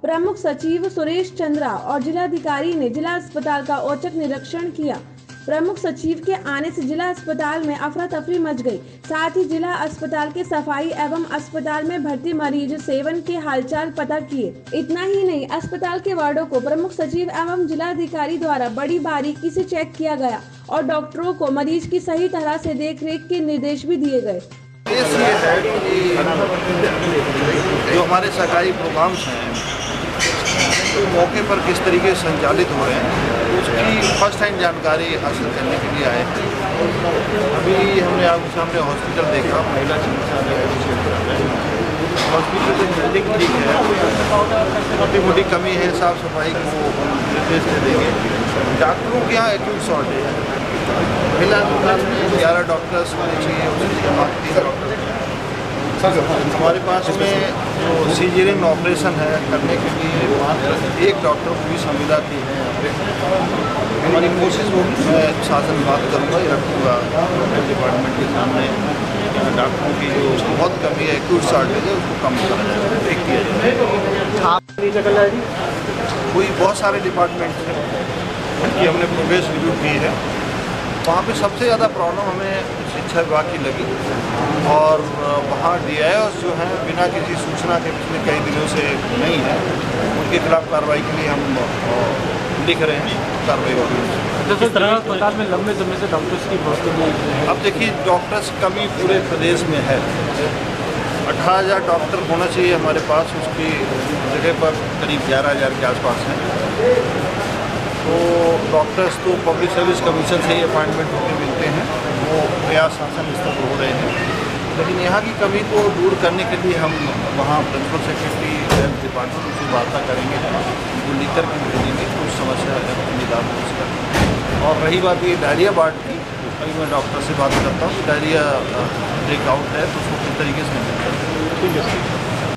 प्रमुख सचिव सुरेश चंद्रा और जिलाधिकारी ने जिला अस्पताल का औचक निरीक्षण किया। प्रमुख सचिव के आने से जिला अस्पताल में अफरा तफरी मच गई। साथ ही जिला अस्पताल के सफाई एवं अस्पताल में भर्ती मरीज सेवन के हालचाल पता किए। इतना ही नहीं, अस्पताल के वार्डों को प्रमुख सचिव एवं जिलाधिकारी द्वारा बड़ी बारीकी से चेक किया गया और डॉक्टरों को मरीज की सही तरह से देखरेख के निर्देश भी दिए गए। ये है कि जो हमारे सरकारी प्रोग्राम्स हैं तो मौके पर किस तरीके से संचालित हो रहे हैं उसकी फर्स्ट हैंड जानकारी हासिल करने के लिए आए हैं। अभी हमने आपके सामने हॉस्पिटल देखा, महिला चिकित्सालय हॉस्पिटल में बिल्डिंग ठीक है, छोटी मोटी कमी है, साफ सफाई को निर्देश दे देंगे। डॉक्टरों के यहाँ एक्यूट शॉर्टेज है, फिलहाल में 11 डॉक्टर्स होने चाहिए, उसके बाद 3 डॉक्टर। हमारे पास में जो सीजरियन ऑपरेशन है करने के लिए मात्र 1 डॉक्टर को भी संविदा दी है। हमारी कोशिश होगी, मैं शासन बात करूँगा, ये रखूँगा डिपार्टमेंट के सामने, डॉक्टरों की जो बहुत कमी है, एक्यूट शॉर्टेज है, उसको कम करा जाए, ठीक किया जाए। कोई बहुत सारे डिपार्टमेंट हैं उनकी हमने प्रोग्रेस रिव्यू की है। वहाँ पे सबसे ज़्यादा प्रॉब्लम हमें शिक्षा विभाग की लगी और वहाँ DIOs जो हैं बिना किसी सूचना के पिछले कई दिनों से नहीं है, उनके खिलाफ कार्रवाई के लिए हम लिख रहे हैं, कार्रवाई होगी। जैसे तरह अस्पताल में लंबे समय से डॉक्टर्स की बहुत कमी है। अब देखिए, डॉक्टर्स कमी पूरे प्रदेश में है। 18,000 डॉक्टर होना चाहिए हमारे पास, उसकी जगह पर करीब 11,000 के आसपास हैं। तो डॉक्टर्स तो पब्लिक सर्विस कमीशन से ही अपॉइंटमेंट होकर मिलते हैं, वो प्रयास शासन स्तर पर हो रहे हैं। लेकिन यहाँ की कमी को दूर करने के लिए हम वहाँ प्रिंसिपल सेक्रेटरी हेल्थ डिपार्टमेंट से वार्ता करेंगे, उनको लिख कर के भेजेंगे, कुछ समस्या है निदान हो उसका। और रही बात ये डायरिया वार्ड की, अभी मैं डॉक्टर से बात करता हूँ, डायरिया ब्रेकआउट है तो उसको किस तरीके से निकलता है। ठीक है।